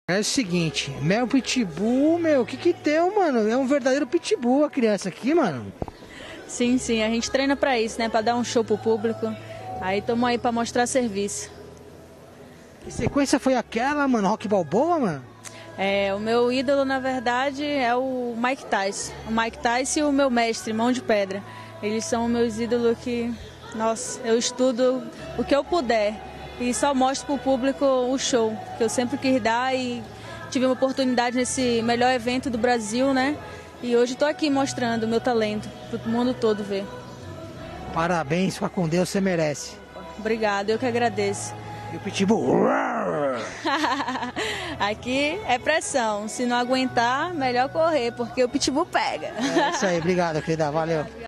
É o seguinte, Mel Pitbull, meu, o que que deu, mano? É um verdadeiro pitbull a criança aqui, mano. Sim, sim, a gente treina pra isso, né? Pra dar um show pro público. Aí estamos aí pra mostrar serviço. Que sequência foi aquela, mano? Rock Balboa, mano? O meu ídolo, na verdade, é o Mike Tyson. O Mike Tyson e o meu mestre, Mão de Pedra. Eles são meus ídolos que, nossa, eu estudo o que eu puder. E só mostro pro público o show, que eu sempre quis dar e tive uma oportunidade nesse melhor evento do Brasil, né? E hoje estou aqui mostrando o meu talento para o mundo todo ver. Parabéns, fica com Deus, você merece. Obrigada, eu que agradeço. E o Pitbull? Aqui é pressão, se não aguentar, melhor correr, porque o Pitbull pega. É isso aí, obrigado, querida, valeu.